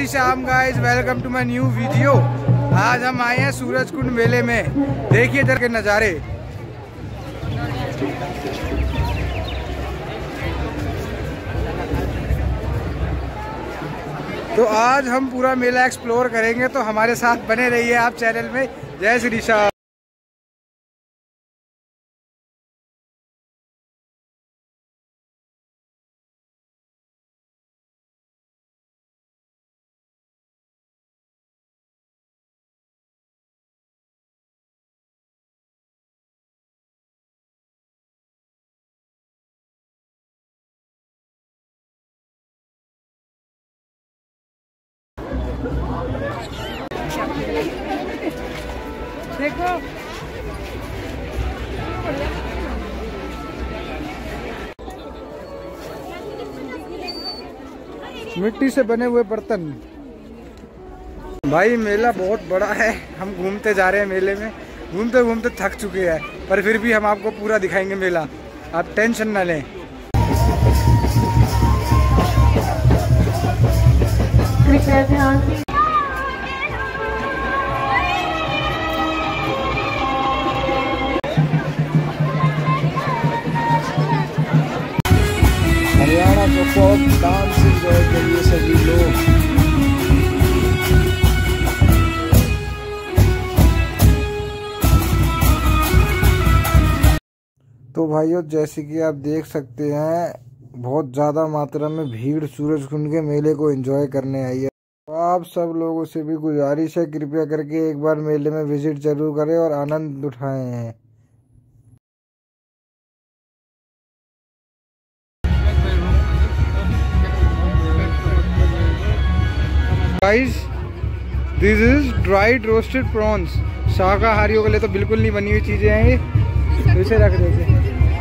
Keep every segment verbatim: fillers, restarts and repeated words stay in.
Shri Shyam guys, welcome to my new video. आज हम आए हैं सूरजकुंड मेले में। देखिए इधर के नज़ारे। तो आज हम पूरा मेला एक्सप्लोर करेंगे, तो हमारे साथ बने रहिए आप चैनल में। जय श्री श्याम। देखो मिट्टी से बने हुए बर्तन। भाई मेला बहुत बड़ा है, हम घूमते जा रहे हैं मेले में। घूमते घूमते थक चुके हैं, पर फिर भी हम आपको पूरा दिखाएंगे मेला, आप टेंशन न लें। हरियाणा को पॉप डांस एंजॉय करिए सभी लोग। तो भाइयों, जैसे कि आप देख सकते हैं, बहुत ज़्यादा मात्रा में भीड़ सूरजकुंड के मेले को एंजॉय करने आई है। तो आप सब लोगों से भी गुजारिश है, कृपया करके एक बार मेले में विजिट जरूर करें और आनंद उठाएं हैं। Guys, this is dried roasted prawns. शाकाहारियों के लिए तो बिल्कुल नहीं बनी हुई चीजें हैं ये, तो इसे रख देते हैं।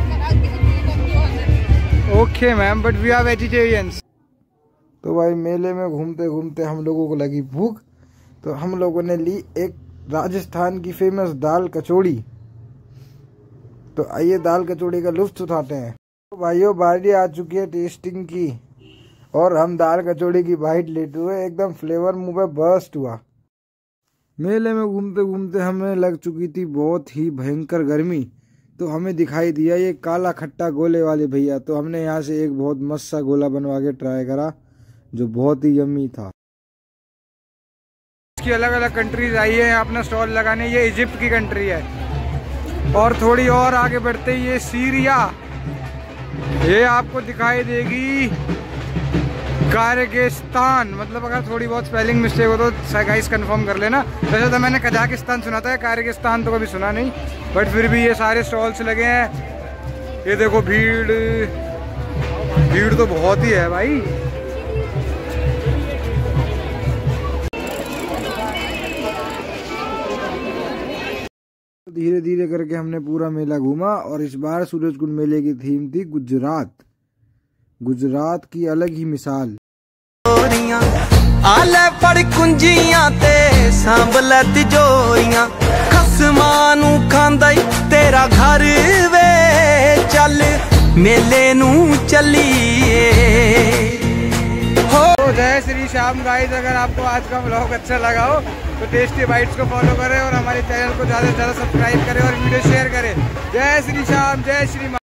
Okay ma'am, but we are vegetarians. तो भाई मेले में घूमते घूमते हम लोगों को लगी भूख, तो हम लोगों ने ली एक राजस्थान की फेमस दाल कचौड़ी। तो आइए दाल कचौड़ी का लुत्फ उठाते हैं। तो भाइयों, बारी आ चुकी है टेस्टिंग की, और हम दाल कचौड़ी की बाइट लेते हुए एकदम फ्लेवर मुंह पे बर्स्ट हुआ। मेले में घूमते घूमते हमें लग चुकी थी बहुत ही भयंकर गर्मी, तो हमें दिखाई दिया ये काला खट्टा गोले वाले भैया। तो हमने यहाँ से एक बहुत मस्त सा गोला बनवा के ट्राई करा, जो बहुत ही यम्मी था। इसकी अलग अलग कंट्रीज आई है अपना स्टॉल लगाने। ये इजिप्ट की कंट्री है, और थोड़ी और आगे बढ़ते ही ये सीरिया, ये आपको दिखाई देगी कारगिस्तान। मतलब अगर थोड़ी बहुत स्पेलिंग मिस्टेक हो तो गाइस कंफर्म कर लेना। वैसे तो मैंने कजाकिस्तान सुना था, कारगिस्तान तो कभी सुना नहीं, बट फिर भी ये सारे स्टॉल्स लगे हैं। ये देखो भीड़, भीड़ तो बहुत ही है भाई। धीरे धीरे करके हमने पूरा मेला घूमा, और इस बार सूरजकुंड मेले की थीम थी गुजरात। गुजरात की अलग ही मिसाल। आले पड़ कुंजियां ते सांभले तिजोरियां, खसमां नू खांदा तेरा घर वे, चल मेले नू चलिए हो। जय श्री श्याम गाइस, अगर आपको आज का व्लॉग अच्छा लगा हो तो टेस्टी बाइट्स को फॉलो करें, और हमारे चैनल को ज़्यादा से ज़्यादा सब्सक्राइब करें और वीडियो शेयर करें। जय श्री श्याम, जय श्री।